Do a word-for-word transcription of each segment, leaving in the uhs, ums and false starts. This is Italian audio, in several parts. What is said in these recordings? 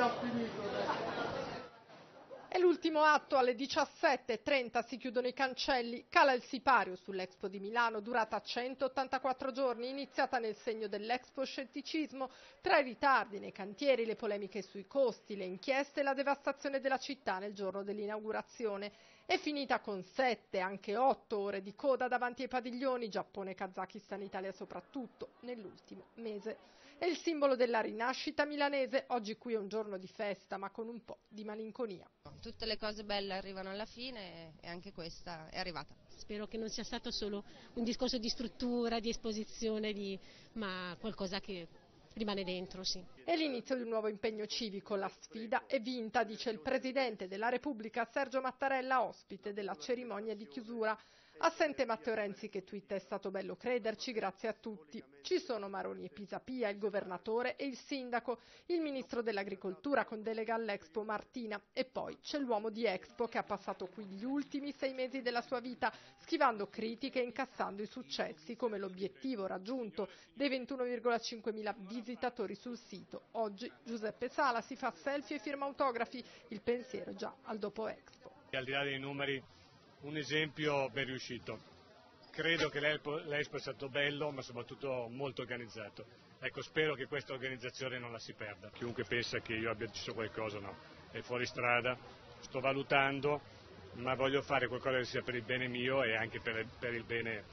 È l'ultimo atto, alle diciassette e trenta si chiudono i cancelli, cala il sipario sull'Expo di Milano, durata centottantaquattro giorni, iniziata nel segno dell'Expo scetticismo, tra i ritardi nei cantieri, le polemiche sui costi, le inchieste e la devastazione della città nel giorno dell'inaugurazione. È finita con sette, anche otto ore di coda davanti ai padiglioni, Giappone, Kazakistan, Italia soprattutto, nell'ultimo mese. È il simbolo della rinascita milanese, oggi qui è un giorno di festa, ma con un po' di malinconia. Tutte le cose belle arrivano alla fine e anche questa è arrivata. Spero che non sia stato solo un discorso di struttura, di esposizione, di... ma qualcosa che rimane dentro, sì. È l'inizio di un nuovo impegno civico, la sfida è vinta, dice il Presidente della Repubblica Sergio Mattarella, ospite della cerimonia di chiusura. Assente Matteo Renzi che twitta: è stato bello crederci, grazie a tutti. Ci sono Maroni e Pisapia, il governatore e il sindaco, il ministro dell'agricoltura con delega all'Expo Martina e poi c'è l'uomo di Expo che ha passato qui gli ultimi sei mesi della sua vita schivando critiche e incassando i successi come l'obiettivo raggiunto dei ventuno virgola cinque mila visitatori sul sito. Oggi Giuseppe Sala si fa selfie e firma autografi, il pensiero già al dopo Expo. Al di là dei numeri, un esempio ben riuscito. Credo che l'Expo è stato bello, ma soprattutto molto organizzato. Ecco, spero che questa organizzazione non la si perda. Chiunque pensa che io abbia deciso qualcosa, no, è fuori strada. Sto valutando, ma voglio fare qualcosa che sia per il bene mio e anche per, per il bene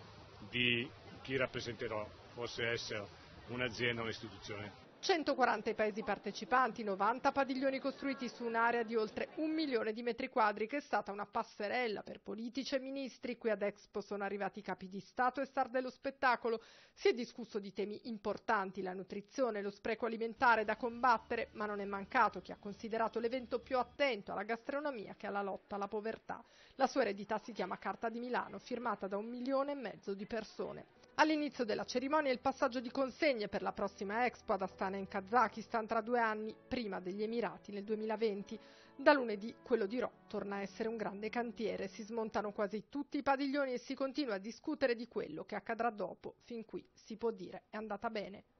di chi rappresenterò, fosse essere un'azienda o un'istituzione. centoquaranta i paesi partecipanti, novanta padiglioni costruiti su un'area di oltre un milione di metri quadri che è stata una passerella per politici e ministri. Qui ad Expo sono arrivati capi di Stato e star dello spettacolo. Si è discusso di temi importanti, la nutrizione, lo spreco alimentare da combattere, ma non è mancato chi ha considerato l'evento più attento alla gastronomia che alla lotta alla povertà. La sua eredità si chiama Carta di Milano, firmata da un milione e mezzo di persone. All'inizio della cerimonia il passaggio di consegne per la prossima Expo ad Astana in Kazakistan tra due anni, prima degli Emirati nel duemilaventi. Da lunedì quello di Rho torna a essere un grande cantiere, si smontano quasi tutti i padiglioni e si continua a discutere di quello che accadrà dopo. Fin qui si può dire è andata bene.